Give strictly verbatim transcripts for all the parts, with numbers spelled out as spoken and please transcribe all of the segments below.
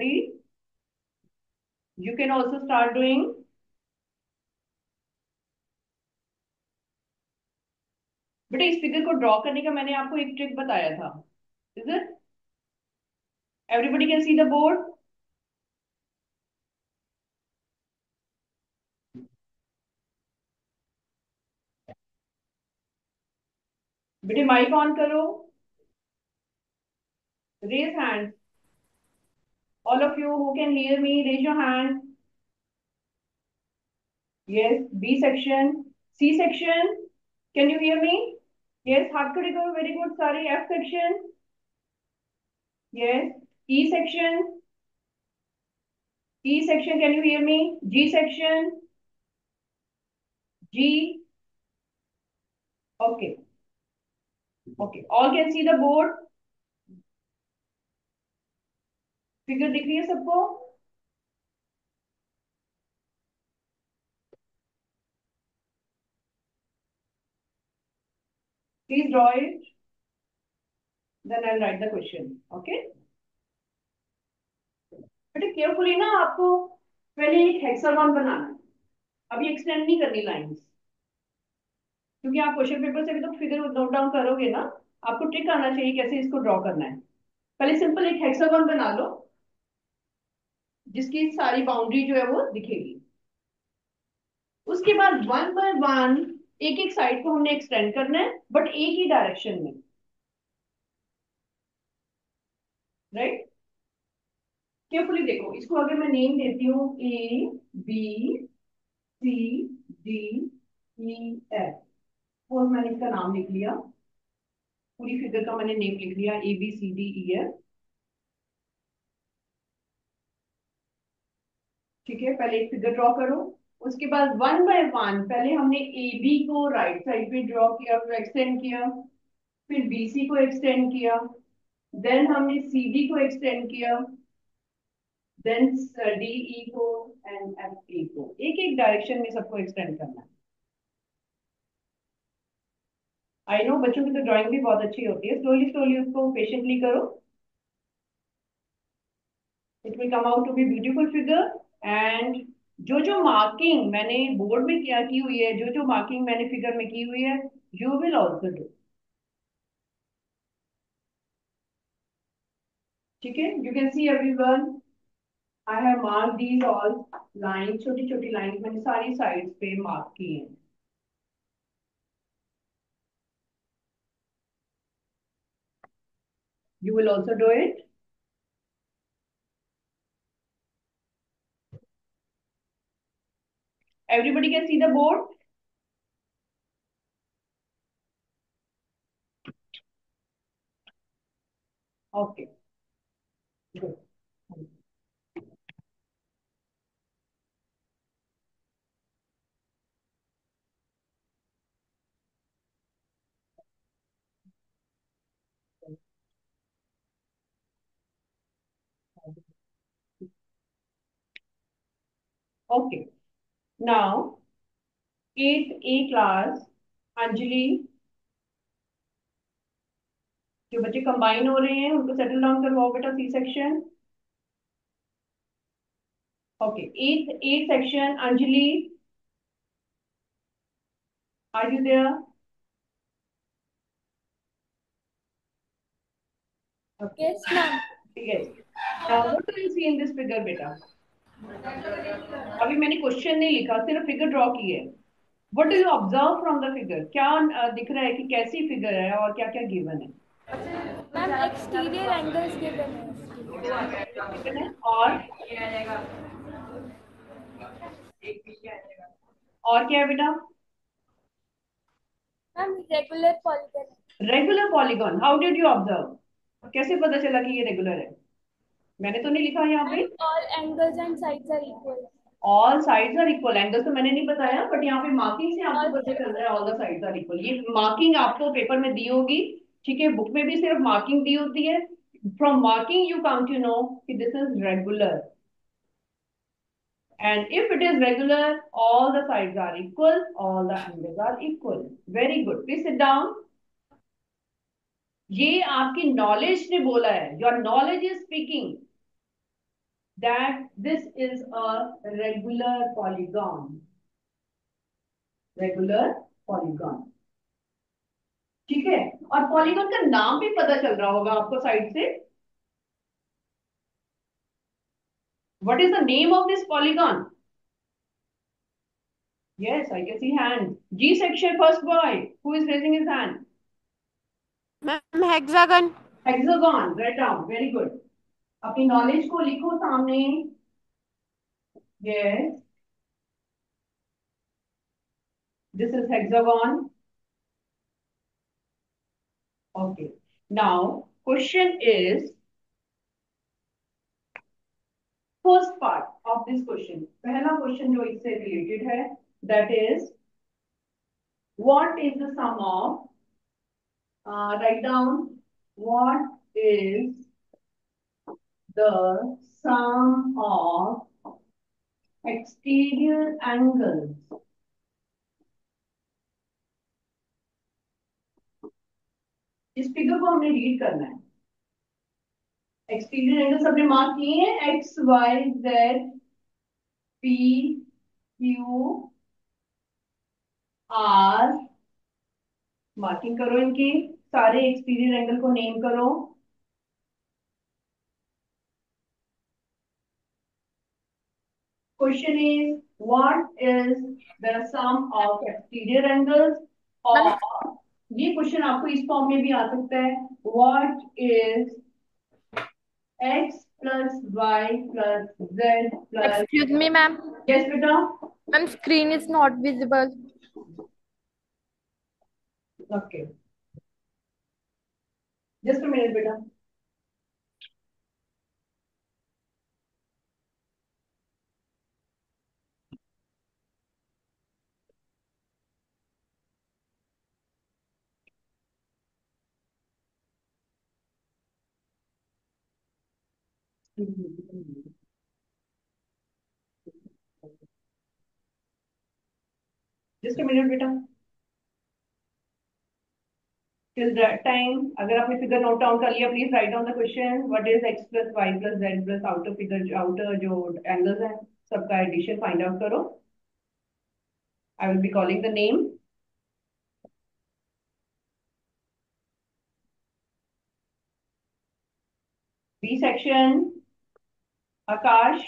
ready? You can also start doing. बेटा इस figure को ड्रॉ करने का मैंने आपको एक ट्रिक बताया था. Is it? Everybody can see the board. बेटे माइक ऑन करो. Raise hand. All of you who can hear me, raise your hand. Yes. B section. C section. Can you hear me? Yes. हाथ खड़े करो. Very good. Sorry. F section. Yes. E section. E section. Can you hear me? G section. G. Okay. Okay. All can see the board. Figure दिख रही है सबको? Please draw it. Then I'll write the question. Okay. बेटे carefully ना आपको पहले एक hexagon बनाना है. अभी एक्सटेंड नहीं करनी लाइंस, क्योंकि आप क्वेश्चन पेपर से भी तो फिगर नोट डाउन करोगे ना. आपको ट्रिक आना चाहिए कैसे इसको ड्रॉ करना है. पहले सिंपल एक हेक्सागन बना लो जिसकी सारी बाउंड्री जो है वो दिखेगी. उसके बाद वन बाय वन एक एक साइड को हमने एक्सटेंड करना है, बट एक ही डायरेक्शन में. राइट. केयरफुली देखो इसको. अगर मैं नेम देती हूँ A B C D E F, और मैंने इसका नाम लिख लिया. पूरी फिगर का मैंने नेम लिख लिया A B C D E F. ठीक है. पहले एक फिगर ड्रॉ करो. उसके बाद वन बाय वन पहले हमने ए बी को राइट साइड पे ड्रॉ किया, फिर एक्सटेंड किया, फिर बी सी को एक्सटेंड किया, देन हमने सी डी को एक्सटेंड किया, देन डी ई को एंड एफ ए को. एक एक डायरेक्शन में सबको एक्सटेंड करना है. आई नो बच्चों की तो ड्राइंग भी बहुत अच्छी होती है. स्लोली स्लोली उसको पेशेंटली करो. It will come out to be beautiful figure. And जो जो मार्किंग मैंने बोर्ड में क्या की हुई है, जो जो मार्किंग मैंने फिगर में की हुई है, यू विल ऑल्सो डू. ठीक है. You can see everyone I have mark these all line. छोटी छोटी लाइन मैंने सारी साइड्स पे मार्क की है. You will also do it. Everybody can see the board. Okay. Good. Okay. Now, eighth A class, Anjali, जो बच्चे कंबाइन हो रहे हैं उनको सेटल डाउन करवाओ बेटा. C section. Okay. At A section, Anjali, are you there? Okay. Yes, ma'am. ठीक है. Now what do you see in this figure बेटा? अभी मैंने क्वेश्चन नहीं लिखा, सिर्फ फिगर ड्रॉ की है. What do you observe from the figure? क्या uh, दिख रहा है कि कैसी फिगर है और क्या क्या गिवन है? Ma'am, exterior angles given ठीक है. और और क्या है बेटा? Ma'am, regular polygon. Regular polygon. How did you observe? कैसे पता चला कि ये रेगुलर है? मैंने तो नहीं लिखा यहाँ पे. Ma'am, all angles and sides are equal. All sides are equal. Angles तो मैंने नहीं बताया, बट यहाँ पे मार्किंग से आपको All पता चल रहा है all the sides are equal. ये मार्किंग आपको पेपर में दी होगी. ठीक है. बुक में भी सिर्फ मार्किंग दी होती है. From marking you come to know कि this is regular. And if it is regular, all the sides are equal, all the angles are equal. Very good. Please sit down. ये आपकी knowledge ने बोला है. Your knowledge is speaking. that this is a regular polygon. Regular polygon. ठीक है, और polygon का नाम भी पता चल रहा होगा आपको साइड से. What is the name of this polygon? Yes, I can see hand. G section first boy. Who is raising his hand? Ma'am hexagon. Hexagon. Write down. Very good. अपनी नॉलेज को लिखो सामने. Yes. This is hexagon. Okay. Now, question is first part of this question. पहला question जो इससे related है, that is, what is the sum of? Uh, write down what is the sum of exterior angles. इस figure को हमने read करना है. Exterior angle सबने मार्क किए हैं, X Y Z P Q R. Marking करो इनकी, सारे एक्सटीरियर एंगल को नेम करो. Question is what is the sum of exterior angles. और ये क्वेश्चन आपको इस फॉर्म में भी आ सकता है, what is x plus y plus z plus. Excuse me, ma'am. Yes, beta. Ma'am, screen is not visible. Okay. Just a minute, beta. Just a minute, beta. Till that time, अगर आपने figure note down कर लिया, please write down the question. What is x plus y plus z plus outer figure, outer जो angles हैं सबका addition find out करो. I will be calling the name. B section Aakash.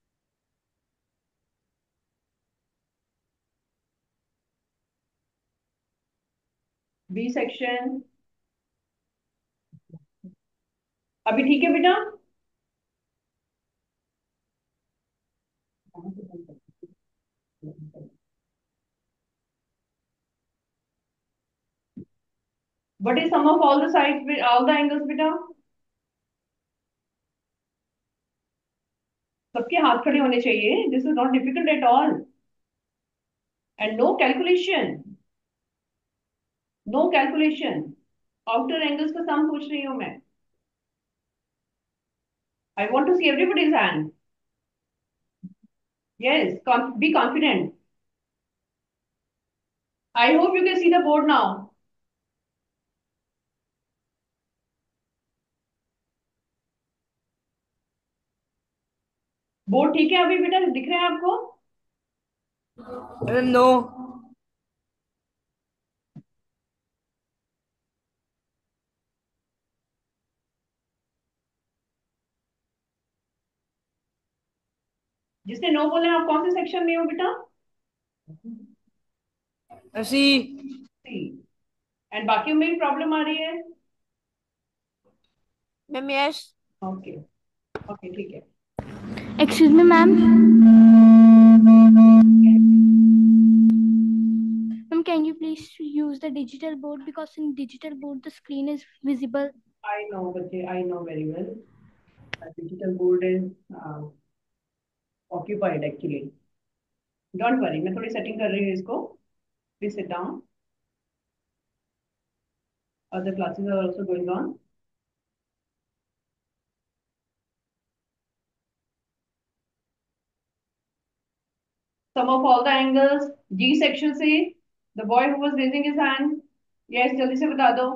B section. अभी ठीक है बेटा. What is sum of all the sides, all the angles, बेटा? सबके हाथ खड़े होने चाहिए. This is not difficult at all. And no calculation. No calculation. Outer angles का sum पूछ रही हूँ मैं. I want to see everybody's hand. Yes, con be confident. I hope you can see the board now. Board ठीक है अभी बेटा, दिख रहे हैं आपको? No. जिसने नो बोले, आप कौन से सेक्शन में हो बेटा? सी. सी. एंड बाकी में भी प्रॉब्लम आ रही है? Ma'am yes. ओके ओके ठीक है. Excuse me, ma'am. Ma'am, can you please use the digital board, because in digital board the screen is visible. I know, बच्चे, I know very well. The digital board is uh, occupied actually. Don't worry, मैं थोड़ी setting कर रही हूँ इसको. Please sit down. Other classes are also going on. Sum of all the angles. G section से the boy who was raising his hand. Yes, जल्दी से बता दो.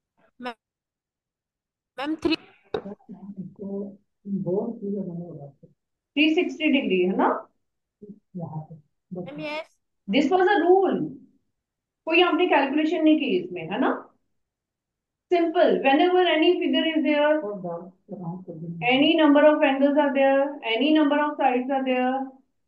Ma'am three. Three sixty degree है ना। Ma'am yes. This was a rule, कोई आपने calculation नहीं की इसमें, है ना। Simple, whenever any figure is there, any number of angles are there, any number of sides are there,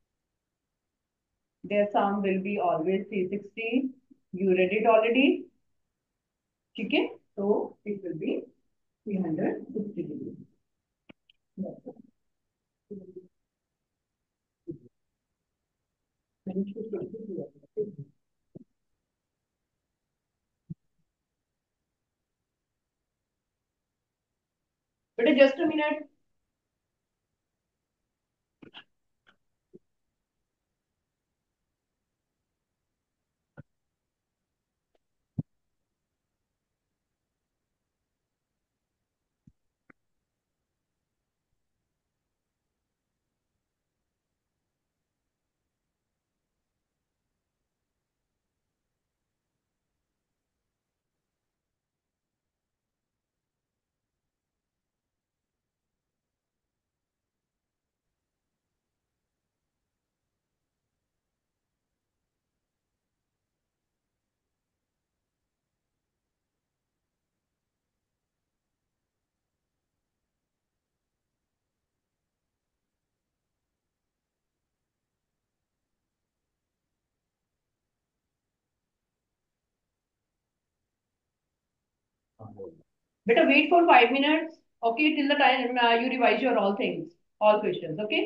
their sum will be always three sixty. You read it already, ठीक है, so it will be three sixty degree. बेटा just a minute. बेटा wait for five minutes, okay, till the time uh, you revise your all things, all questions, okay.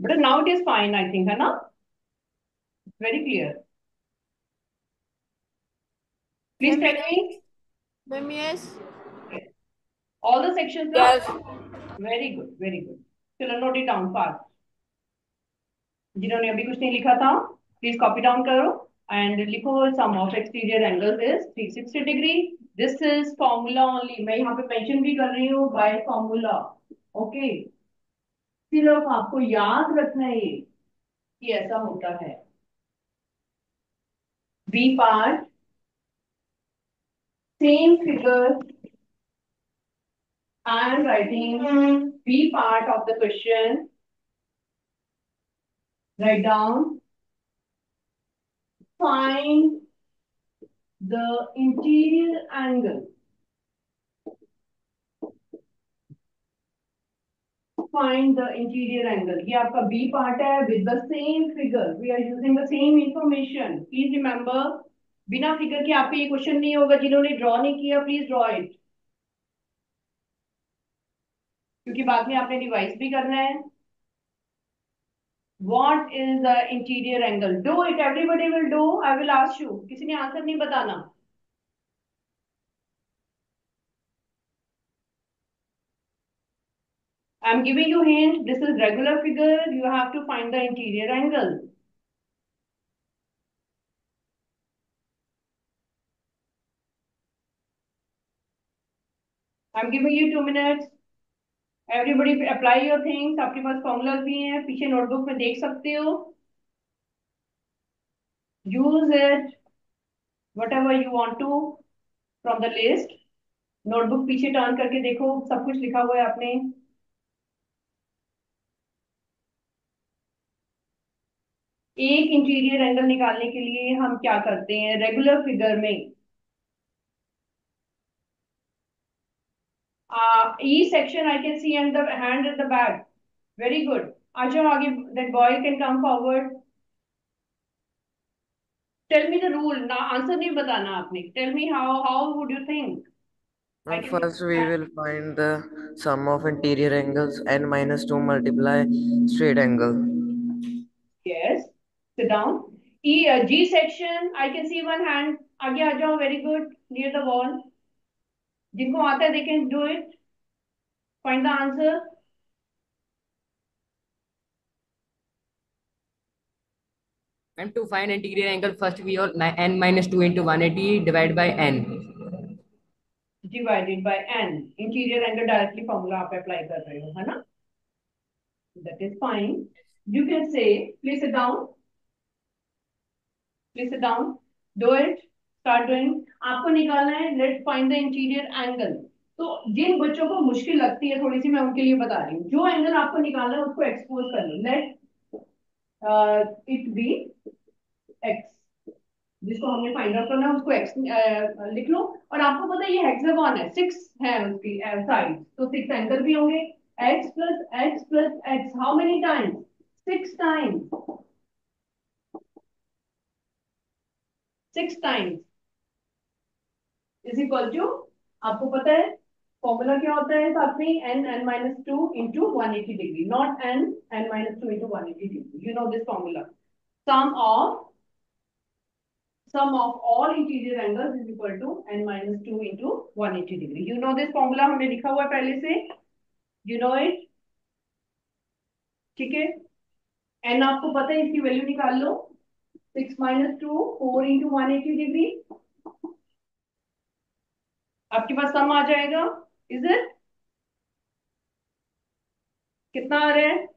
But now it is fine, I think, है ना? Very clear. Please tell me. Ma'am, yes. All the sections are? Yes. Very good, very good. चलो note it down fast. जिन्होंने अभी कुछ नहीं लिखा था, please copy down करो and लिखो sum of exterior angles is three hundred sixty degree. This is formula only. मैं यहाँ पे mention भी कर रही हूँ by formula. Okay. सिर्फ आपको याद रखना है ये कि ऐसा होता है. B part, same figure. I am writing B part of the question. Write down. Find the interior angle. Find the interior angle. ये आपका B part है with the same figure. We are using the same information. Please remember, बिना figure के आपको ये question नहीं होगा. जिन्होंने ड्रॉ नहीं किया, प्लीज ड्रॉ इट, क्योंकि बाद में आपने रिवाइज भी करना है. What is the interior angle? Do it. Everybody will do. I will ask you. किसी ने आंसर नहीं बताना. I'm giving you hint. This is regular figure. You have to find the interior angle. I'm giving you two minutes. Everybody apply your things. आपके पास formulas भी हैं, पीछे notebook में देख सकते हो. Use it whatever you want to from the list. Notebook पीछे turn करके देखो, सब कुछ लिखा हुआ है आपने. एक इंटीरियर एंगल निकालने के लिए हम क्या करते हैं रेगुलर फिगर में? E section I can see and the hand at the back. Very good. आ जाओ आगे. That boy can come forward. Tell me the rule ना. आंसर नहीं बताना आपने. Tell me how how would you think? Now first we will find the sum of interior angles n minus two multiply straight angle. Yes. Sit down. E uh, G section. I can see one hand. आगे आ जाओ. Very good. Near the wall. जिनको आता है they can do it. Find the answer. And to find interior angle, first we are n minus two into one eighty divided by n. Divided by n. Interior angle directly formula आप apply कर रहे हो, है ना? That is fine. You can say, please sit down. Please sit down. Do it. Start doing. आपको निकालना है. Let's find the interior angle. तो जिन बच्चों को मुश्किल लगती है थोड़ी सी, मैं उनके लिए बता रही हूँ. जो एंगल आपको निकालना है उसको एक्सपोज कर लो. Let uh, it be x. जिसको हमने फाइंड आउट करना है उसको x uh, लिख लो. और आपको पता है ये हेक्सागोन है, सिक्स है उसकी साइड, तो सिक्स एंगल भी होंगे. x plus x plus x. How many times? Six times. Six times is equal to, आपको पता है फॉर्मूला क्या होता है साथ में? n n minus two into one eighty degree, not n n minus two into one eighty degree. You know this formula. Sum of sum of all interior angles is equal to n minus two into one eighty degree. You know this formula, हमने लिखा हुआ है पहले से. You know it. ठीक है. n आपको पता है, इसकी वैल्यू निकाल लो. Six minus two, four into one eighty degree. आपके पास सम आ जाएगा. Is it? कितना आ रहा है?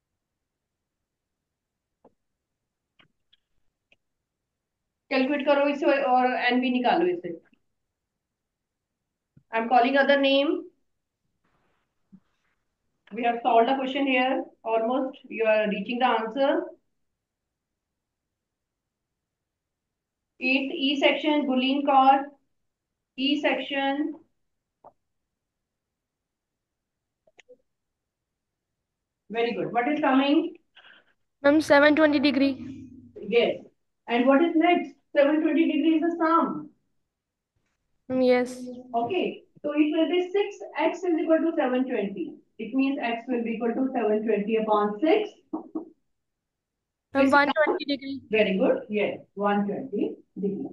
कैलकुलेट करो इसे और n भी निकालो इसे. I am calling other name. We have solved the question here. Almost you are reaching the answer. Eighth E section, Boolean chord. E section. Very good. What is coming? Ma'am, seven hundred twenty degree. Yes. And what is next? seven hundred twenty degree is the sum. Ma'am, yes. Okay. So it will be six x is equal to seven hundred twenty. It means x will be equal to seven hundred twenty upon six. Ma'am, one hundred twenty degree. Very good. Yes, one hundred twenty degree.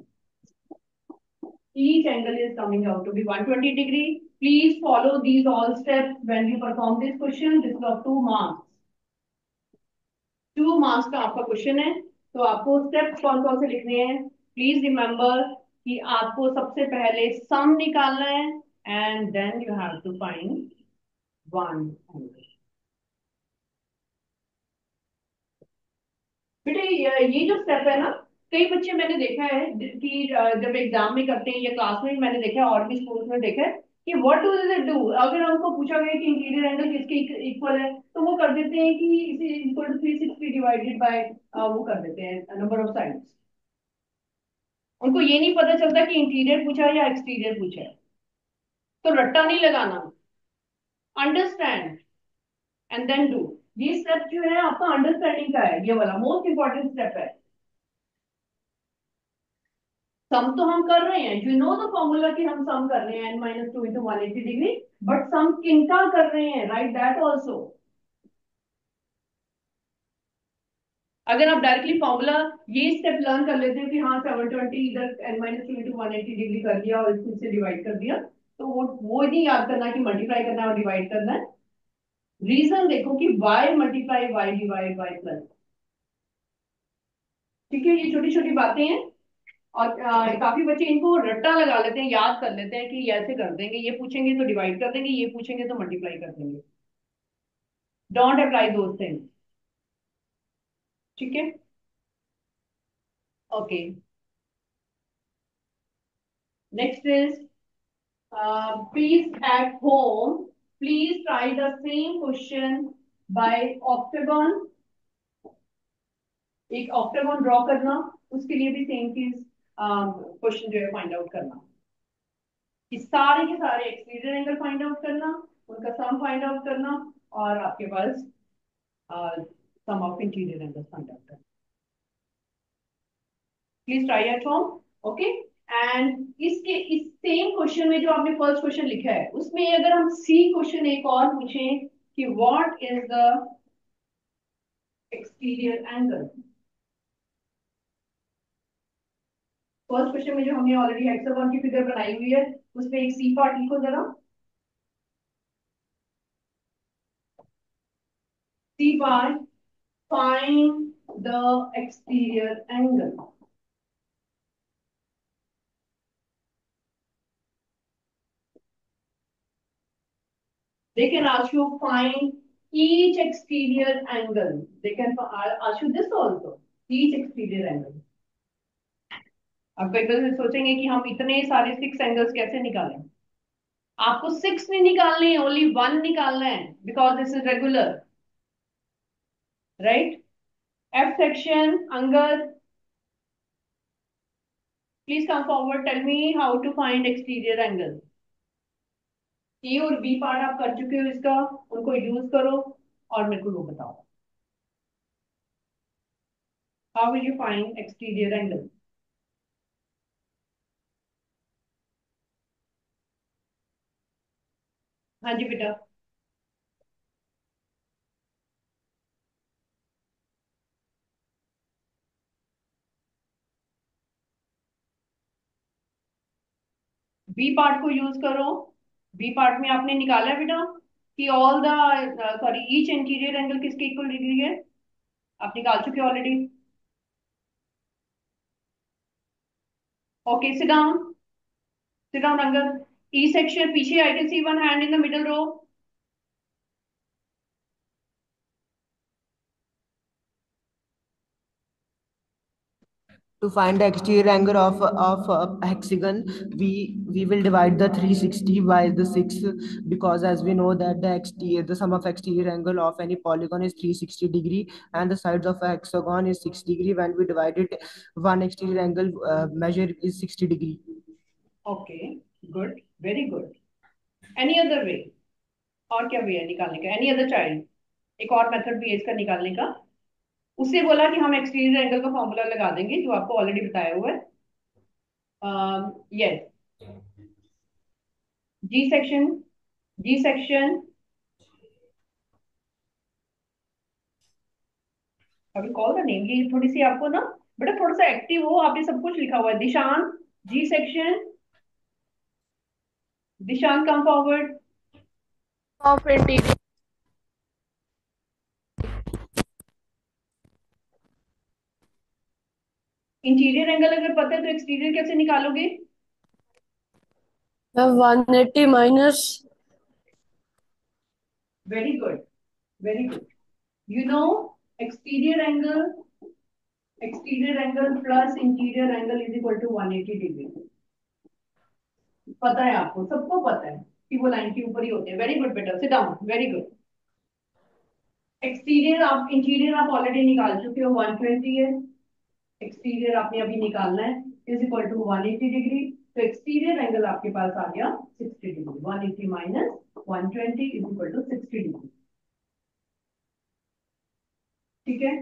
Each angle is coming out to be one hundred twenty degree. Please follow these all steps when you perform this question. This is of two marks. Two marks का आपका question है, तो आपको steps कौन कौन से लिखने हैं. प्लीज रिमेंबर कि आपको सबसे पहले सम निकालना है and then you have to find one angle. बेटे ये जो स्टेप है ना, कई बच्चे मैंने देखा है कि जब एग्जाम में करते हैं या क्लास में मैंने देखा है और भी स्कूल्स में देखा है कि व्हाट डू दे डू. अगर हमको पूछा गया कि इंटीरियर एंगल किसके इक्वल है तो वो कर देते हैं कि इसे equal to three sixty divided by वो कर देते हैं नंबर ऑफ साइड्स. उनको ये नहीं पता चलता कि इंटीरियर पूछा है या एक्सटीरियर पूछा है. तो रट्टा नहीं लगाना, अंडरस्टैंड एंड देन डू. ये स्टेप जो है आपका अंडरस्टैंडिंग का है, ये वाला मोस्ट इंपॉर्टेंट स्टेप है. सम तो हम कर रहे हैं, यू नो द फॉर्मूला कि हम सम कर रहे हैं N minus two into one eighty degree, but sum किनका कर रहे हैं, राइट दैट ऑल्सो. अगर आप डायरेक्टली फॉर्मूला ये स्टेप लर्न कर लेते हैं कि हाँ सेवन ट्वेंटी इधर N minus two into one eighty degree कर दिया और इससे डिवाइड कर दिया, तो वो वो नहीं याद करना कि मल्टीप्लाई करना है और डिवाइड करना है. रीजन देखो कि y multiply y divide y plus. ठीक है, ये छोटी छोटी बातें हैं और आ, काफी बच्चे इनको रट्टा लगा लेते हैं, याद कर लेते हैं कि ऐसे कर देंगे, ये पूछेंगे तो डिवाइड कर देंगे, ये पूछेंगे तो मल्टीप्लाई कर देंगे. Don't apply those things. ठीक है, okay. Next is please at home please try the same question by octagon. एक ऑक्टेगन ड्रॉ करना, उसके लिए भी सेम चीज क्वेश्चन जो है फाइंड आउट करना कि सारे के सारे एक्सटीरियर एंगल फाइंड आउट करना, उनका सम फाइंड आउट करना और आपके पास sum of interior angle find out करना. Please try at home. Okay, and इसके इस सेम क्वेश्चन में जो आपने फर्स्ट क्वेश्चन लिखा है उसमें अगर हम सी क्वेश्चन एक और पूछें कि what is the exterior angle. First question में जो हमने ऑलरेडी हेक्सागन की फिगर बनाई हुई है उसमें एक सी पार्ट लिखो जरा. C part, find the exterior angle. They can ask you find each exterior angle. They can ask you this also, each exterior angle. अब कई बार सोचेंगे कि हम इतने सारे सिक्स एंगल्स कैसे निकालें. आपको सिक्स नहीं निकालने हैं, ओनली वन निकालना है because this is regular, right. F section, Angad please come forward, tell me how to find exterior angle. A और बी पार्ट आप कर चुके हो इसका, उनको यूज करो और मेरे को वो बताओ how will you find exterior angle. हाँ जी बेटा. बी पार्ट को यूज करो. बी पार्ट में आपने निकाला है बेटा कि all the sorry each interior angle किसके इक्वल डिग्री है, आप निकाल चुके already. Okay, sit down, sit down Angad. E section पीछे, I can see one hand in the middle row. To find the exterior angle of of a hexagon, we we will divide the three sixty by the six, because as we know that the exterior the sum of exterior angle of any polygon is three sixty degree and the sides of a hexagon is six degree. When we divide it, one exterior angle uh, measure is sixty degree. Okay, good, very good. Any other way, और क्या वे है निकालने का? Any other child, एक और method भी है इसका निकालने का. उससे बोला कि हम एक्सटीरियर एंगल का फॉर्मूला लगा देंगे जो आपको ऑलरेडी बताया हुआ है. Yes, G section, G section अभी कॉल द नेम, ये थोड़ी सी आपको ना बेटा थोड़ा सा एक्टिव हो, आप ये सब कुछ लिखा हुआ है। Dishant, G section, Dishant come forward. Of interior interior angle अगर पता है तो एक्सटीरियर कैसे निकालोगे? One eighty minus very good, very good. You know exterior angle, exterior angle plus interior angle is equal to one eighty degree. पता है आपको, सबको पता है कि वो लाइन के ऊपर ही होते हैं। वेरी गुड बेटा, sit down, very good. Exterior आप, इंटीरियर आप ऑलरेडी निकाल चुके हो, वन ट्वेंटी है। एक्सटीरियर आपने अभी निकालना है, is equal to one eighty degree. तो एक्सटीरियर एंगल आपके पास आ गया sixty degree. One eighty minus one twenty is equal to sixty degree. ठीक है,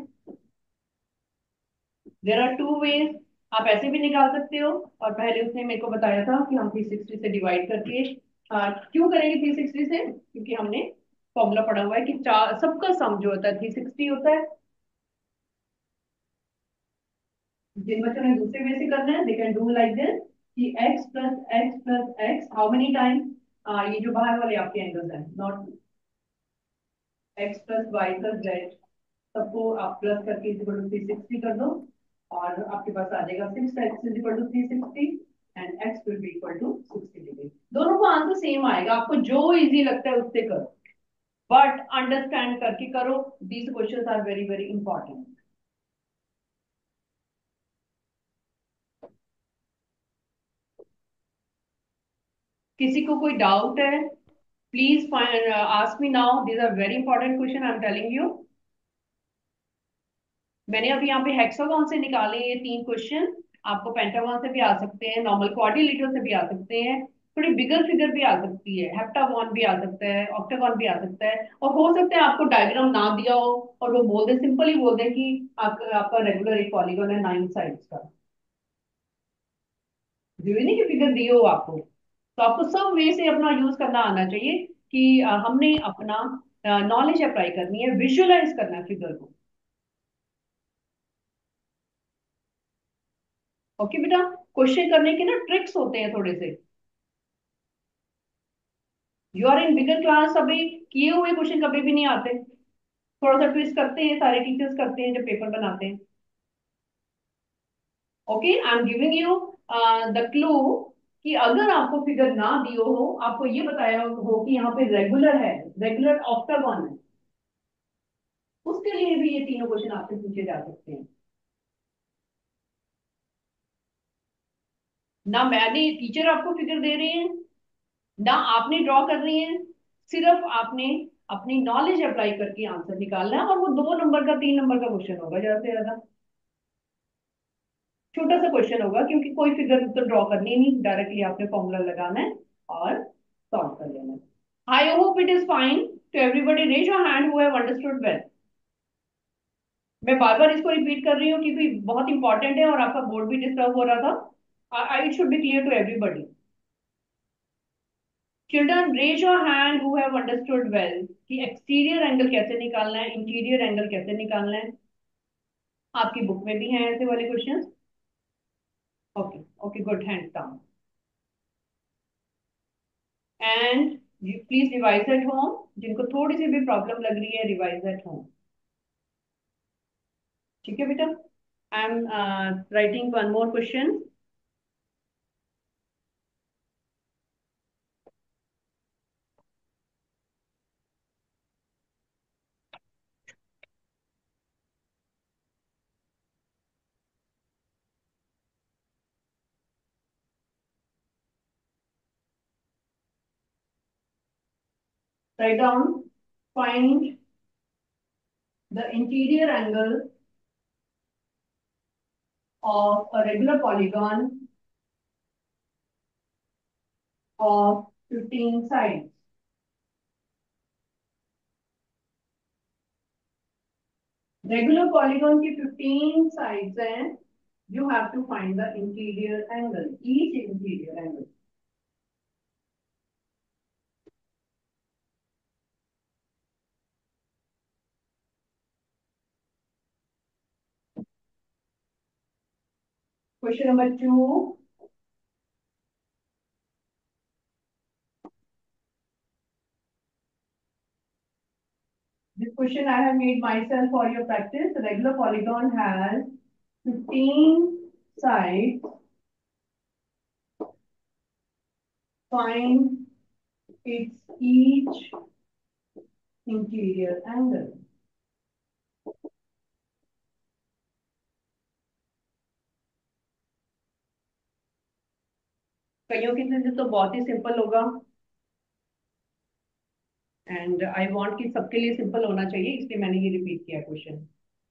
देर आर टू वेज। आप ऐसे भी निकाल सकते हो, और पहले उसने मेरे को बताया था कि हम थ्री सिक्सटी से डिवाइड करके आ, क्यों करेंगे थ्री सिक्सटी से, क्योंकि हमने फॉर्मूला पढ़ा हुआ है कि चार सबका सम जो होता है थ्री सिक्सटी होता है। जिन बच्चों ने दूसरे वे से करना है they can do like this कि x plus X plus X how many time, ये जो बाहर वाले आपके एंगल्स हैं, not x plus Y plus Z, सबको आप प्लस करके इक्वल टू थ्री सिक्सटी कर दो, और आपके पास आ जाएगा six X is equal to three sixty and x will be equal to sixty degree. दोनों को आंसर सेम आएगा, आपको जो इजी लगता है उससे करो, बट अंडरस्टैंड करके करो। These questions are very very important. किसी को कोई डाउट है, please ask me now, these are very important question I am telling you. मैंने अभी यहाँ पे हेक्सागोन से निकाले ये तीन क्वेश्चन, आपको पेंटागन से भी आ सकते हैं, नॉर्मल क्वाड्रिलेटरल से भी आ सकते हैं, थोड़ी बिगर फिगर भी आ सकती है, हेप्टागोन भी आ सकता है, ऑक्टागोन भी आ सकता है, और हो सकता है आपको डायग्राम ना दिया हो और वो बोल दे, सिंपल ही बोल दे कि आप, आपका रेगुलर एक पॉलीगन है नाइन साइड्स का, जरूरी नहीं कि फिगर दी हो आपको। तो आपको सब वे से अपना यूज करना आना चाहिए कि अ, हमने अपना नॉलेज अप्लाई करनी है, विजुअलाइज करना है फिगर को। ओके बेटा, क्वेश्चन करने के ना ट्रिक्स होते हैं थोड़े से। You are in bigger class, अभी किए हुए क्वेश्चन कभी भी नहीं आते, थोड़ा सा ट्विस्ट करते हैं, सारे टीचर्स करते हैं जब पेपर बनाते हैं। Okay, I am giving you the clue कि अगर आपको फिगर ना दियो हो, आपको ये बताया हो कि यहाँ पे रेगुलर है, रेगुलर ऑक्टागन है, उसके लिए भी ये तीनों क्वेश्चन आपसे पूछे जा सकते हैं। ना मैंने, टीचर आपको फिगर दे रहे हैं, ना आपने ड्रॉ करनी है, सिर्फ आपने अपनी नॉलेज अप्लाई करके आंसर निकालना है, और वो दो नंबर का तीन नंबर का क्वेश्चन होगा ज्यादा से ज्यादा, छोटा सा क्वेश्चन होगा, क्योंकि कोई फिगर तो ड्रॉ करनी नहीं, डायरेक्टली आपने फॉर्मूला लगाना है और सॉल्व कर लेना है। I hope it is fine to everybody, raise your hand who have understood well. मैं बार बार इसको रिपीट कर रही हूँ क्योंकि बहुत इंपॉर्टेंट है और आपका बोर्ड भी डिस्टर्ब हो रहा था। I it should be clear to everybody. Children raise your hand who have understood well कि एक्सटीरियर एंगल कैसे निकालना है, इंटीरियर एंगल कैसे निकालना है। आपकी बुक में भी हैं ऐसे वाले questions. Okay okay, good, hands down and please revise at home. जिनको थोड़ी सी भी प्रॉब्लम लग रही है, रिवाइज एट होम। ठीक है बेटा, I am writing one more question. Write down, find the interior angle of a regular polygon of fifteen sides. Regular polygon की fifteen sides हैं, you have to find the interior angle, each interior angle. Question number two. This question I have made myself for your practice. The regular polygon has fifteen sides. Find its each interior angle. कईयों के लिए तो बहुत ही simple होगा and I want कि सबके लिए सिंपल होना चाहिए, इसलिए मैंने ये रिपीट किया क्वेश्चन।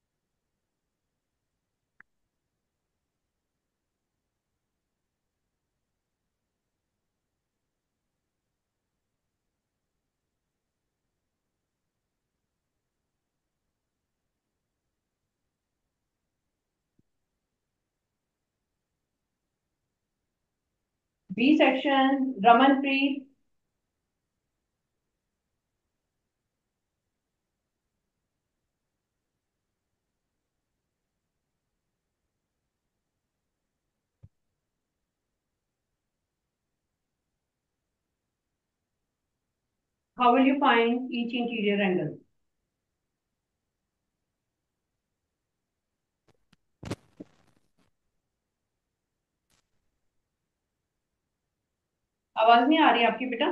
B section, Ramanpreet. How will you find each interior angle? आवाज नहीं आ रही आपकी बेटा?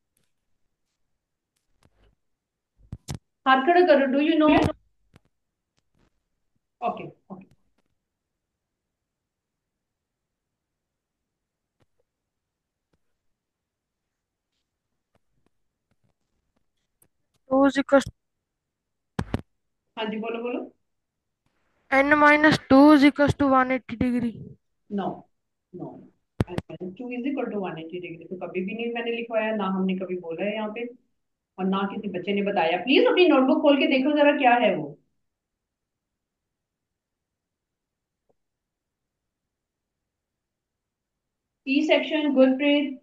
हाथ खड़ा करो। Do you know? Okay okay. two is equals हाँ जी, बोलो बोलो। n minus two is equals to one hundred eighty degree. No no, two is equal to one eighty degree तो कभी भी नहीं मैंने लिखवाया, ना हमने कभी बोला है यहाँ पे, और ना किसी बच्चे ने बताया। प्लीज अपनी नोटबुक खोल के देखो जरा क्या है वो। E section, Gurpreet.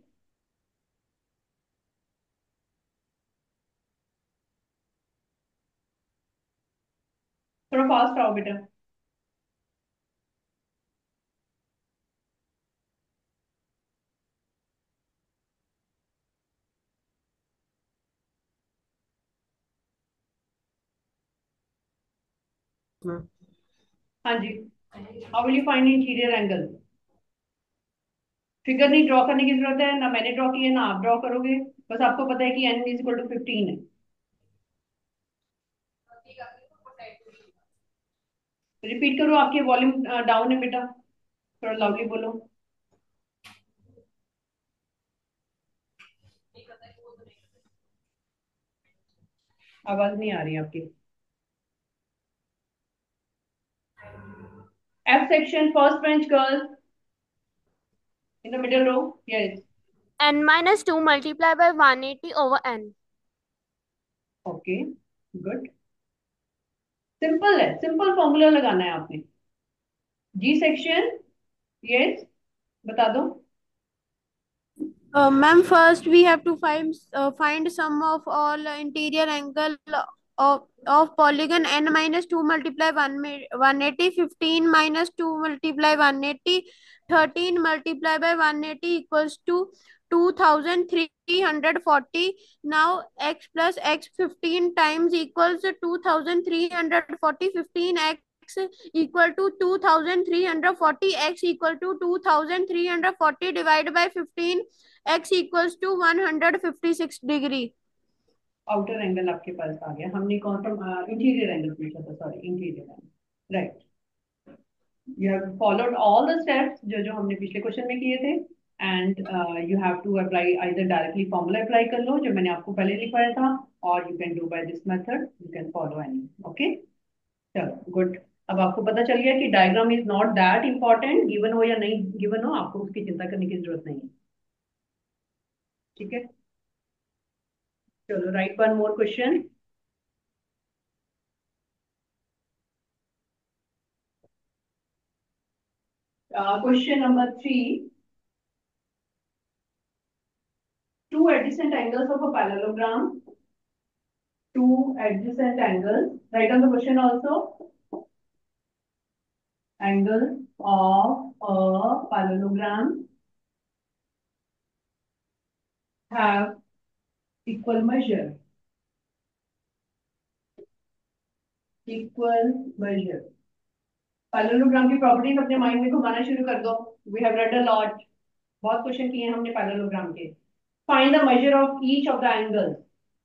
थोड़ा फास्ट आओ बेटा। हाँ जी, how will you find interior angle? Figure नहीं ड्रॉ करने की जरूरत है, ना मैंने ड्रॉ की है ना आप ड्रॉ करोगे। बस आपको पता है कि N is equal to fifteen है। रिपीट करो, आपके वॉल्यूम डाउन है बेटा, थोड़ा लाउडली बोलो। आवाज नहीं आ रही आपकी। F section, first bench girl in the middle row. Yes, n minus two multiplied by one hundred eighty over n. ओके गुड। सिंपल है, सिंपल फॉर्मूला लगाना है आपने। जी सेक्शन, यस बता दो। Uh, ma'am, first we have to find uh, find sum of all interior angle of of polygon n minus two multiply one one eighty, fifteen minus two multiply one eighty, thirteen multiply by one eighty equals to two thousand three hundred forty. Now x plus x fifteen times equals two thousand three hundred forty. fifteen x equal to two thousand three hundred forty. X equal to two thousand three hundred forty divided by fifteen. X equals to one hundred fifty-six degree. Outer angle आपके पास आ गया। हमने कौन सा interior angle पूछा था? Sorry, interior angle, right. You have followed all the steps जो जो हमने पिछले क्वेश्चन में किए थे, and you have to apply either directly formula apply कर लो जो मैंने आपको पहले लिखवाया था, और you can do by this method, you can follow any. Okay, चलो गुड। अब आपको पता चल गया कि diagram is not that important, given हो या नहीं गिवन हो आपको उसकी चिंता करने की जरूरत नहीं है। ठीक है, चलो right one more question. Question number three, two adjacent angles of a parallelogram, two adjacent angles, write on the question also, angle of a parallelogram have equal measure. Equal measure. Parallelogram की properties अपने mind में घुमाना शुरू कर दो. We have read a lot. बहुत question किए हैं हमने पैरेललोग्राम के. Find the measure of each of the angles.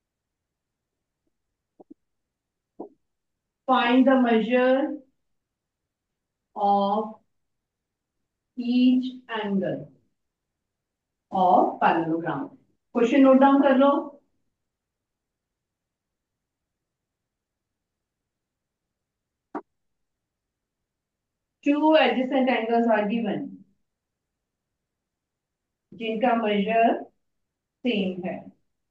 Find the measure of each angle of parallelogram. Question note down कर लो. Two adjacent angles are given जिनका measure same है.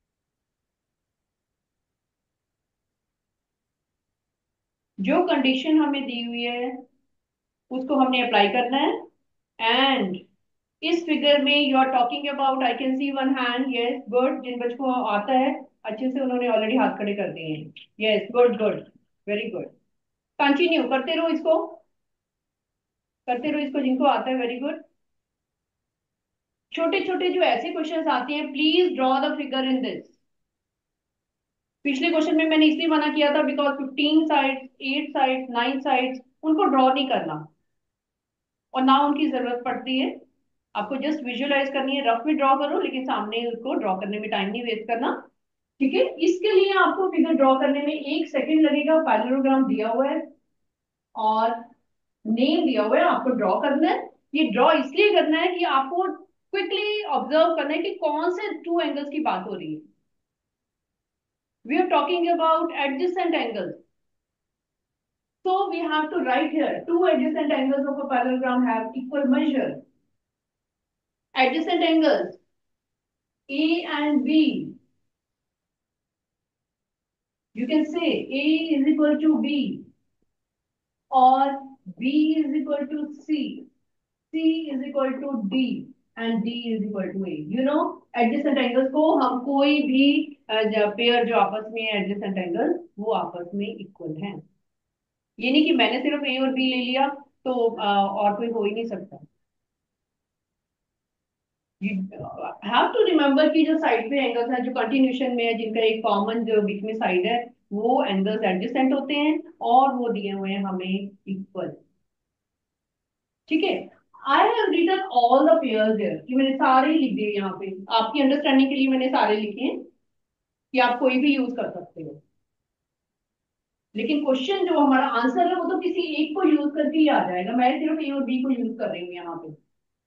जो कंडीशन हमें दी हुई है उसको हमने अप्लाई करना है. एंड इस फिगर में you are talking about, I can see one hand. Yes good. जिन बच्चों को आता है अच्छे से उन्होंने ऑलरेडी हाथ खड़े कर दिए हैं. Yes good good very good. Continue करते रहो इसको. करते रहो इसको जिनको आता है. Very good. छोटे छोटे जो ऐसे क्वेश्चंस आते हैं please draw the figure in this. पिछले क्वेश्चन में मैंने इसलिए मना किया था because fifteen sides, eight sides, nine sides उनको ड्रॉ नहीं करना और ना उनकी जरूरत पड़ती है. आपको जस्ट विजुअलाइज करनी है. रफ में ड्रॉ करो लेकिन सामने उसको ड्रॉ करने में टाइम नहीं वेस्ट करना. ठीक है. इसके लिए आपको फिगर ड्रॉ करने में एक सेकंड लगेगा. पैरेललोग्राम दिया हुआ है और नेम दिया हुआ है. आपको ड्रॉ करना है. ये ड्रॉ इसलिए करना है कि आपको क्विकली ऑब्जर्व करना है कि कौन से टू एंगल्स की बात हो रही है. We are talking about adjacent angles. So we have to write here two adjacent angles of a parallelogram have equal measure. Adjacent angles A and B. You can say A is equal to B or B is equal to C. C is equal to D and D is equal to A. You know adjacent angles को हम कोई भी pair जो आपस में adjacent angles वो आपस में equal हैं. ये नहीं कि मैंने सिर्फ ए और बी ले लिया तो और कोई हो ही नहीं सकता. यू हैव टू रिमेम्बर कि जो साइड पे एंगल्स हैं जो कंटिन्यूशन में है जिनका एक कॉमन जो बीच में साइड है वो एंगल्स एडजेसेंट होते हैं और वो दिए हुए हैं हमें इक्वल. ठीक है. I have written all the pairs here कि मैंने सारे लिख दिए यहाँ पे. आपकी अंडरस्टैंडिंग के लिए मैंने सारे लिखे हैं कि आप कोई भी यूज कर सकते हो. लेकिन क्वेश्चन जो हमारा आंसर है वो तो किसी एक को यूज करके ही आ जाएगा. मैं सिर्फ ए और बी को यूज कर रही हूँ यहाँ पे.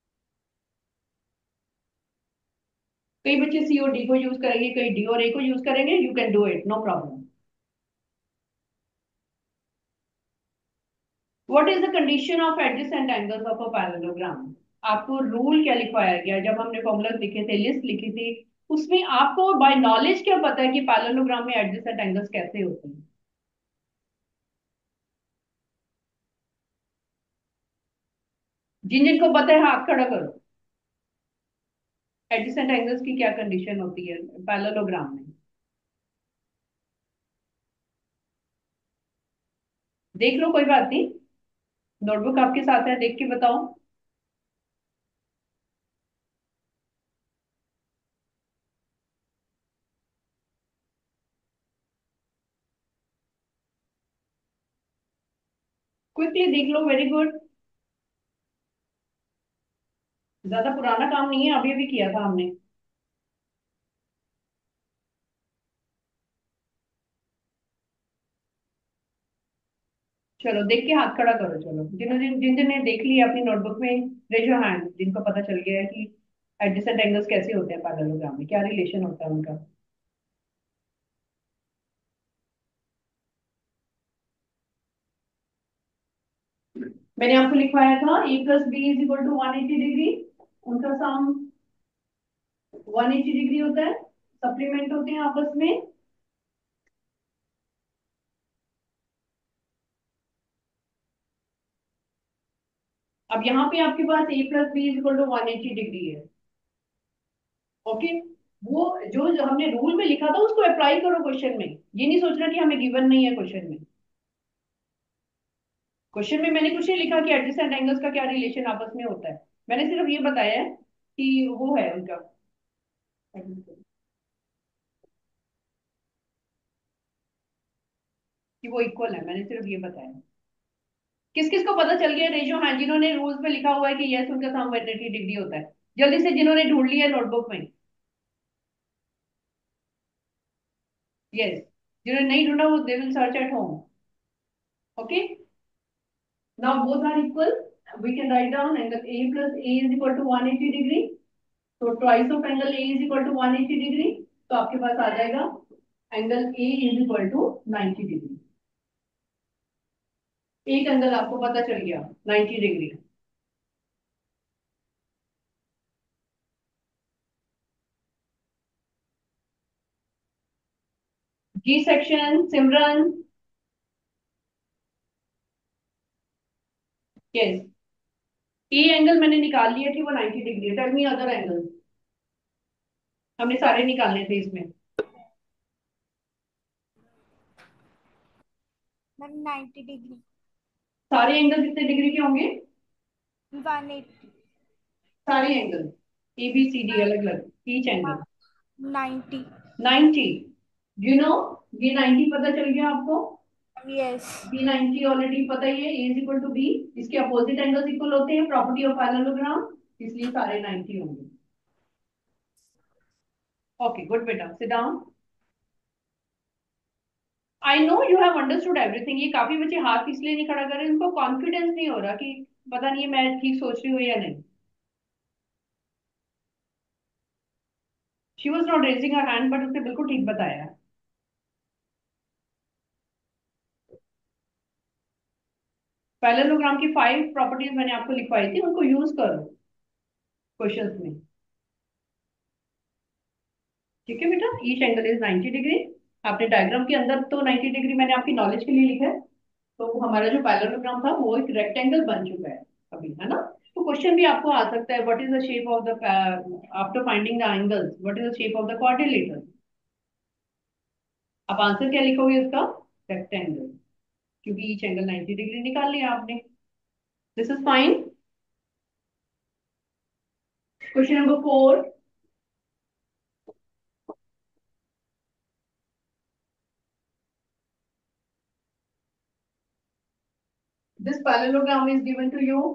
कई बच्चे सी और डी को यूज करेंगे, कई डी और ए को यूज करेंगे. You can do it, no problem. What is the condition of adjacent angles of a parallelogram. आपको रूल क्या लिखवाया गया जब हमने फॉर्मूला लिखे थे, लिस्ट लिखी थी, उसमें आपको बाय नॉलेज क्या पता है कि पैरेललोग्राम में एडजेसेंट एंगल्स कैसे होते हैं. जिन जिनको पता है हाथ खड़ा करो. एडजेसेंट एंगल्स की क्या कंडीशन होती है पैरेललोग्राम में. देख लो, कोई बात नहीं. नोटबुक आपके साथ है, देख के बताओ. क्विकली देख लो. Very good. ज्यादा पुराना काम नहीं है, अभी अभी किया था हमने. चलो देख के हाथ खड़ा करो. चलो जिन्होंने जिन जिन ने देख लिया अपनी नोटबुक में रेज योर हैंड जिनको पता चल गया है कि एडजेसेंट एंगल्स कैसे होते हैं पैरेललोग्राम में, क्या रिलेशन होता है उनका. मैंने आपको लिखवाया था A plus B is equal to one eighty degree. उनका सम वन एटी डिग्री होता है. सप्लीमेंट होते हैं आपस में. अब यहाँ पे आपके पास A plus B is equal to one eighty degree है. ओके. वो जो, जो हमने रूल में लिखा था उसको अप्लाई करो क्वेश्चन में. ये नहीं सोचना कि हमें गिवन नहीं है क्वेश्चन में. क्वेश्चन में मैंने कुछ नहीं लिखा कि एडजेसेंट एंगल्स का क्या रिलेशन आपस में होता है, मैंने सिर्फ ये बताया है कि वो है उनका, कि वो इक्वल है, मैंने सिर्फ ये बताया। किस किस को पता चल गया रेशो हैंड, जिन्होंने रूल्स में लिखा हुआ है कि यस उनका सम वन एटी डिग्री होता है, जल्दी से जिन्होंने ढूंढ लिया नोटबुक में। यस, जिन्होंने नहीं ढूंढा वो they will search at home. Okay, now both are equal, we can write down angle A plus A is equal to one eighty degree, तो twice of angle A is equal to one eighty degree, तो आपके पास आ जाएगा angle A is equal to ninety degree. एक angle आपको पता चल गया ninety degree. G section Simran. Yes, A angle मैंने निकाल लिया कि वो नाइन्टी डिग्री है, टेल मी अदर एंगल, हमने सारे निकालने थे इसमें। Ma'am ninety degree. सारे एंगल कितने डिग्री के होंगे? One eighty. सारे angle A B C D अलग अलग, each angle ninety. Ninety. You know, ये नाइन्टी पता चल गया आपको, यस। बी नाइन्टी ऑलरेडी पता ही है, A is equal to B, इसके अपोजिट एंगल्स इक्वल होते हैं, प्रॉपर्टी ऑफ पैरेललोग्राम, इसलिए सारे नाइन्टी होंगे। ओके गुड बेटा, sit down. I know you have understood everything. ये काफी बच्चे हाथ इसलिए नहीं खड़ा कर रहे, उनको कॉन्फिडेंस नहीं हो रहा कि पता नहीं है मैं ठीक सोच रही हूँ या नहीं। She was not raising her hand, but उसने बिल्कुल ठीक बताया। पैरेललोग्राम की फाइव प्रॉपर्टीज मैंने आपको लिखवाई थी, उनको यूज करो क्वेश्चंस में। ठीक है बेटा, each angle is ninety degree. आपने डायग्राम के अंदर तो नाइन्टी डिग्री मैंने आपकी नॉलेज के लिए लिखा है, तो हमारा जो पैरेललोग्राम था वो एक रेक्टेंगल बन चुका है अभी, है ना। तो क्वेश्चन भी आपको आ सकता है, what is the shape of the, after finding the angles what is the shape of the quadrilateral. आप आंसर क्या लिखोगे उसका? रेक्टेंगल, क्योंकि ईच एंगल नाइन्टी डिग्री निकाल लिया आपने। This is fine. Question number four, this parallelogram is given to you.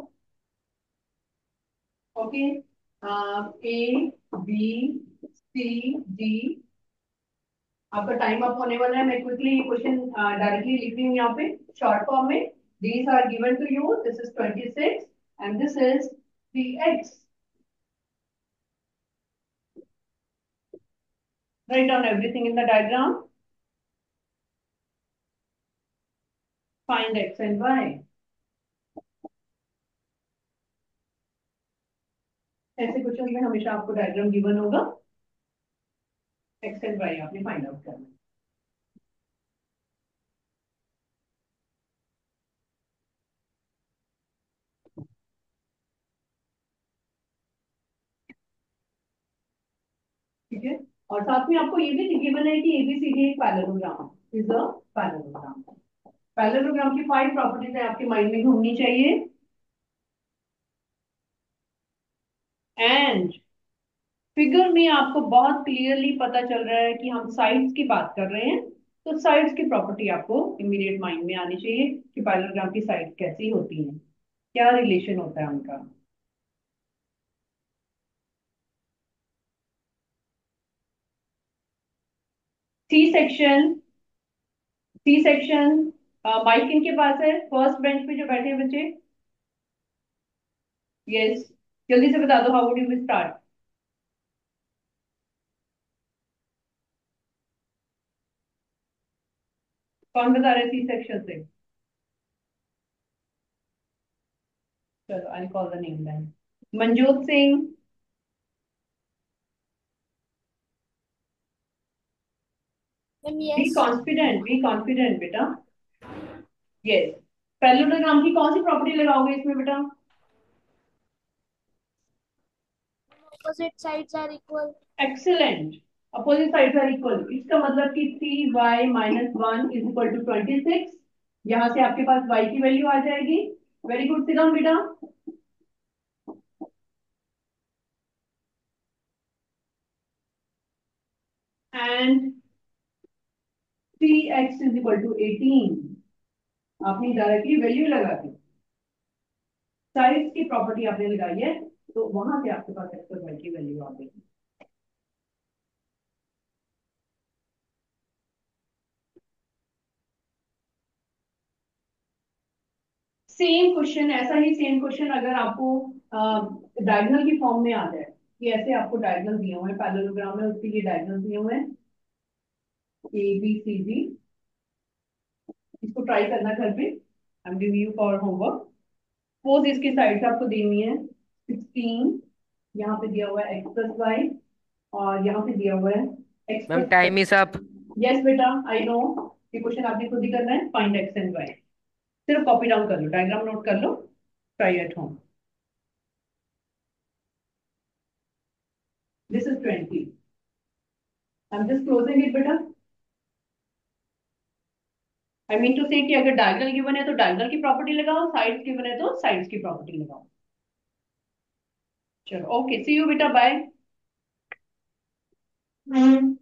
Okay, uh, A, B, C, D। आपका time up होने वाला है, मैं क्विकली क्वेश्चन डायरेक्टली लिख रही हूँ यहाँ पे शॉर्ट फॉर्म में। These are given to you. This is twenty-six and this is three x. Write down everything in the diagram. Find x and y. ऐसे क्वेश्चन में हमेशा आपको डायग्राम गिवन होगा, x and y आपने find out करना है। ठीक है, और साथ में आपको ये भी गिवन है कि एबीसीडी एक parallelogram is a parallelogram. Parallelogram की फाइव प्रॉपर्टीज है आपके माइंड में घूमनी चाहिए। एंड फिगर में आपको बहुत क्लियरली पता चल रहा है कि हम साइड्स की बात कर रहे हैं, तो साइड्स की प्रॉपर्टी आपको इमीडिएट माइंड में आनी चाहिए कि पैरेललोग्राम की साइड कैसी होती हैं, क्या रिलेशन होता है उनका। C section, C section mic किन के पास है? फर्स्ट बेंच पे जो बैठे हैं बच्चे। यस, जल्दी से बता दो, हाउ वुड यू स्टार्ट? कौन बता रहे सी सेक्शन से? चलो I call the name then. Manjot Singh. Be yes. Confident, be confident बेटा। यस, पैरेललोग्राम की कौन सी प्रॉपर्टी लगाओगे इसमें बेटा? Opposite sides are equal. Excellent, opposite sides are equal. इसका मतलब कि three Y minus one is equal to twenty six, यहां से आपके पास y की वैल्यू आ जाएगी। वेरी गुड, सिद्धांत बेटा। And three X is equal to eighteen. आपने डायरेक्टली वैल्यू लगा दी, साइज की प्रॉपर्टी आपने लगाई है, तो वहां से आपके पास एक्स और वाई की वैल्यू आ गई। सेम क्वेश्चन, ऐसा ही सेम क्वेश्चन अगर आपको डायगोनल की फॉर्म में आ जाए कि ऐसे आपको डायगोनल दिए हुए हैं पैरेललोग्राम में, उसके लिए डायगोनल दिए हुए हैं ए बी सी डी। इसको ट्राई करना घर पे, I am giving you for homework. Suppose इसकी साइड्स आपको दी हुई है सिक्सटीन, यहाँ पे दिया हुआ है एक्स प्लस वाई, और यहाँ पे दिया हुआ है X ma'am plus. Time is up. Yes बेटा, आई नो। ये क्वेश्चन आपने खुद ही करना है, फाइंड एक्स एंड वाई। सिर्फ कॉपी डाउन कर लो, डायग्राम नोट कर लो, try at home. This is twenty. I am just closing it बेटा। आई मीन टू से कि अगर डायगोनल गिवन है तो डायगोनल की प्रॉपर्टी लगाओ, साइड्स गिवन है तो साइड्स की प्रॉपर्टी लगाओ। चलो ओके, सी यू बेटा, बाय।